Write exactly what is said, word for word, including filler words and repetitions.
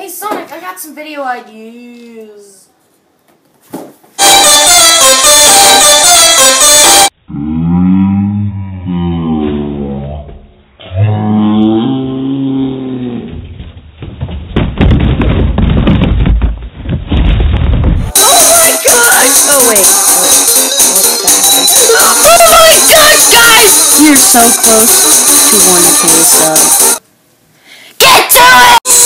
Hey Sonic, I got some video ideas. Oh wait, oh, oh my gosh, guys! You're so close to one K subs. Get to it!